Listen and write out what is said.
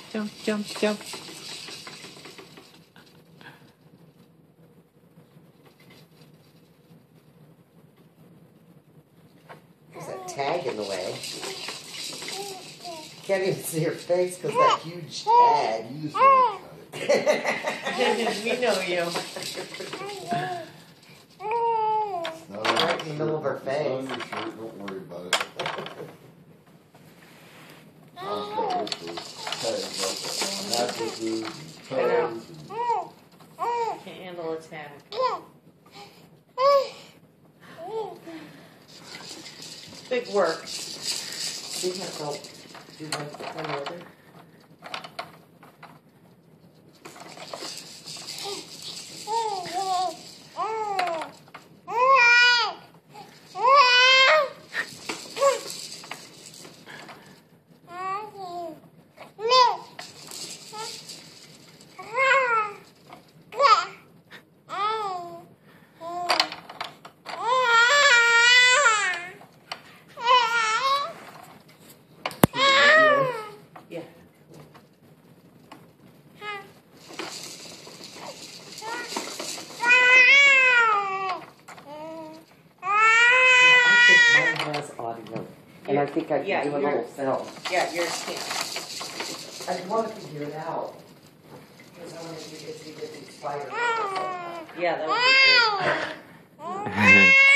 Jump, jump, jump. There's that tag in the way. Can't even see her face because that huge tag. You just want to cut it. We know you. No, Right in the middle of her it's on your face. shirt. Don't worry about it. I've got this tags up mattresses and toes. Can't handle a tag. Big work. So you have to do one other. Yeah. Mine has audio, and I think I can do a little film. Yeah, yours can't. I just want to figure it out. Because I want to see if you get these spiders. Yeah, that would be good.